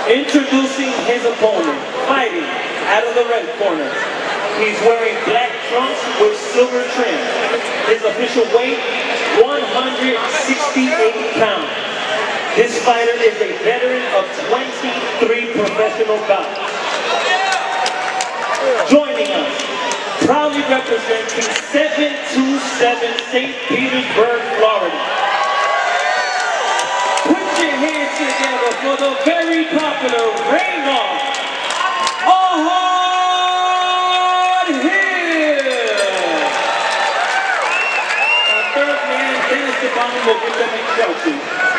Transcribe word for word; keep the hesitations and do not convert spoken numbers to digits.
Introducing his opponent, fighting out of the red corner. He's wearing black trunks with silver trim. His official weight, one hundred sixty-eight pounds. This fighter is a veteran of twenty-three professional bouts. Joining us, proudly representing seven two seven Saint Petersburg, Florida. Put your hands together for the very popular Raymond Ahad Hill. Our third man, Dennis Devon, will get them instructions.